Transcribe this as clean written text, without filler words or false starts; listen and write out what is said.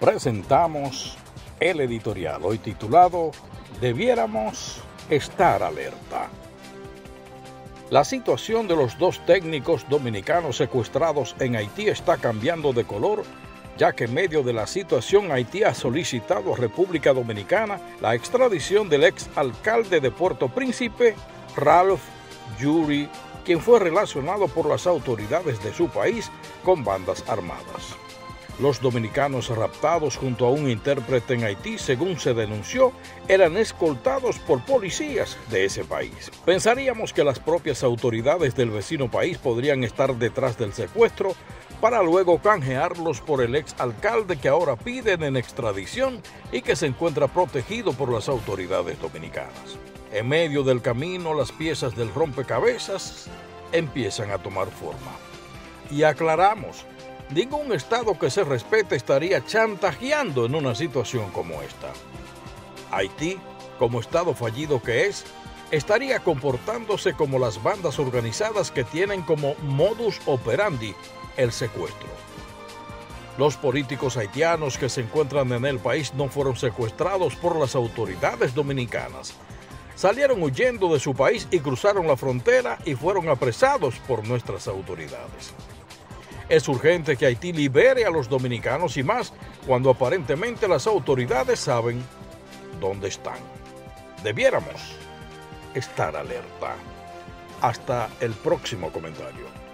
presentamos el editorial, hoy titulado Debiéramos estar alerta. La situación de los dos técnicos dominicanos secuestrados en Haití está cambiando de color, ya que en medio de la situación Haití ha solicitado a República Dominicana la extradición del ex alcalde de Puerto Príncipe, Ralph Yury, quien fue relacionado por las autoridades de su país con bandas armadas. Los dominicanos raptados junto a un intérprete en Haití, según se denunció, eran escoltados por policías de ese país. Pensaríamos que las propias autoridades del vecino país podrían estar detrás del secuestro para luego canjearlos por el ex alcalde que ahora piden en extradición y que se encuentra protegido por las autoridades dominicanas. En medio del camino, las piezas del rompecabezas empiezan a tomar forma. Y aclaramos, ningún Estado que se respete estaría chantajeando en una situación como esta. Haití, como Estado fallido que es, estaría comportándose como las bandas organizadas que tienen como modus operandi el secuestro. Los políticos haitianos que se encuentran en el país no fueron secuestrados por las autoridades dominicanas. Salieron huyendo de su país y cruzaron la frontera y fueron apresados por nuestras autoridades. Es urgente que Haití libere a los dominicanos y más cuando aparentemente las autoridades saben dónde están. Debiéramos estar alerta. Hasta el próximo comentario.